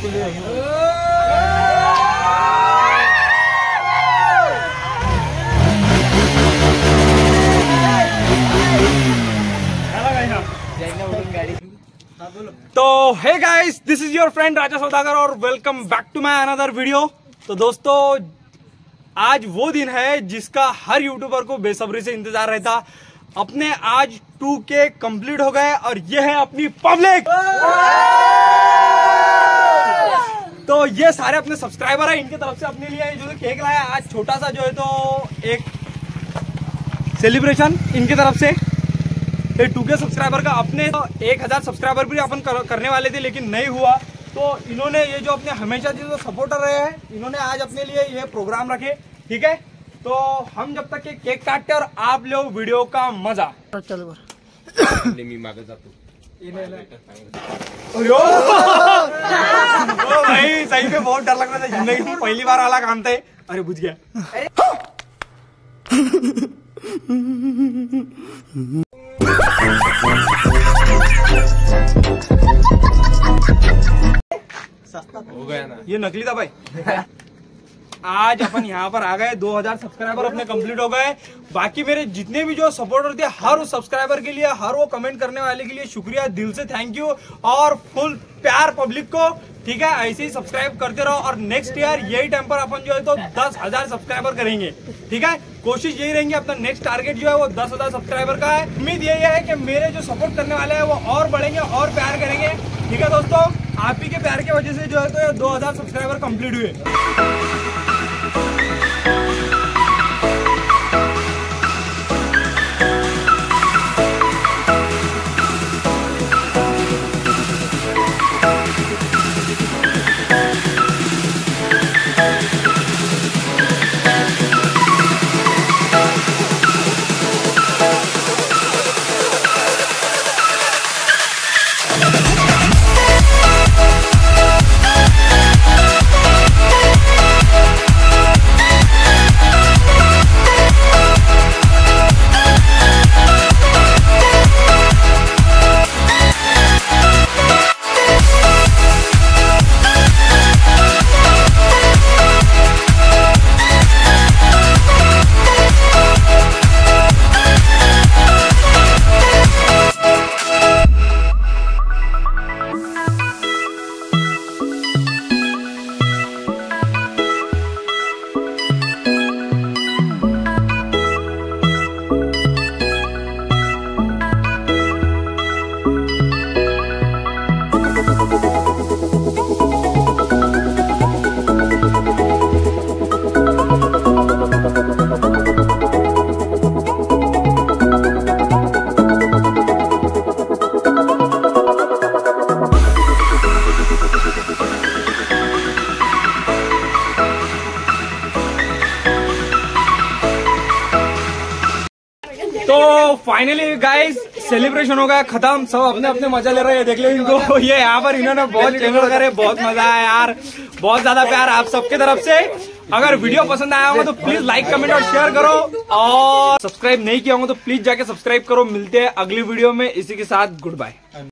तो hey guys, this is your friend Raja Saudagar और welcome back to my another video. तो दोस्तों, आज वो दिन है जिसका हर यूट्यूबर को बेसब्री से इंतजार रहता। अपने आज 2K कंप्लीट हो गए और ये है अपनी पब्लिक। तो ये सारे अपने सब्सक्राइबर है, इनके तरफ से अपने लिए जो केक लाया आज छोटा सा जो है तो एक सेलिब्रेशन इनकी तरफ से। 2K सब्सक्राइबर का अपने 1000 सब्सक्राइबर भी अपन करने वाले थे लेकिन नहीं हुआ। तो इन्होंने ये जो अपने हमेशा जो सपोर्टर रहे हैं, इन्होंने आज अपने लिए ये प्रोग्राम रखे। ठीक है, तो हम जब तक केक काटते और आप लोग वीडियो का मजा मी मागे जातो। भाई सही में बहुत डर लग रहा था, जिंदगी में पहली बार वाला काम था। अरे बुझ गया। हो गया ना, ये नकली था भाई। आज अपन यहाँ पर आ गए, 2000 सब्सक्राइबर अपने कंप्लीट हो गए। बाकी मेरे जितने भी जो सपोर्टर थे, हर उस सब्सक्राइबर के लिए, हर वो कमेंट करने वाले के लिए शुक्रिया, दिल से थैंक यू। और फुल प्यार पब्लिक को। ठीक है, ऐसे ही सब्सक्राइब करते रहो और नेक्स्ट ईयर यही टाइम पर अपन जो है तो 10,000 सब्सक्राइबर करेंगे। ठीक है, कोशिश यही रहेंगे। अपना नेक्स्ट टारगेट जो है वो 10,000 सब्सक्राइबर का है। उम्मीद यही है कि मेरे जो सपोर्ट करने वाले हैं वो और बढ़ेंगे और प्यार करेंगे। ठीक है दोस्तों, आप ही के प्यार की वजह से जो है तो 2000 सब्सक्राइबर कंप्लीट हुए। तो फाइनली गाइस, सेलिब्रेशन हो गया खत्म। सब अपने अपने मजा ले रहे हैं, देख लो इनको। ये यहाँ पर इन्होंने बहुत चैनल करे, बहुत मजा आया यार, बहुत ज्यादा प्यार आप सबके तरफ से। अगर वीडियो पसंद आया होगा तो प्लीज लाइक कमेंट और शेयर करो, और सब्सक्राइब नहीं किया होगा तो प्लीज जाके सब्सक्राइब करो। मिलते हैं अगली वीडियो में, इसी के साथ गुड बाय।